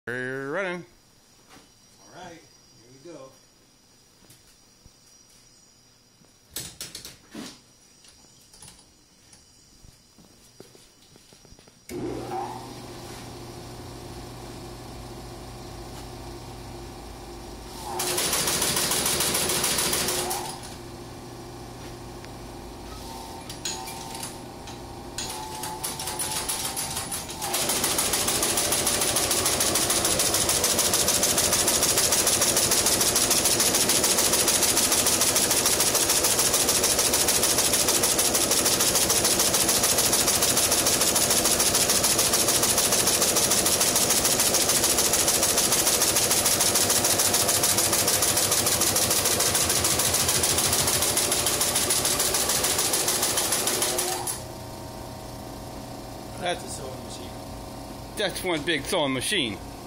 We're running. All right, here we go. That's a sewing machine. That's one big sewing machine.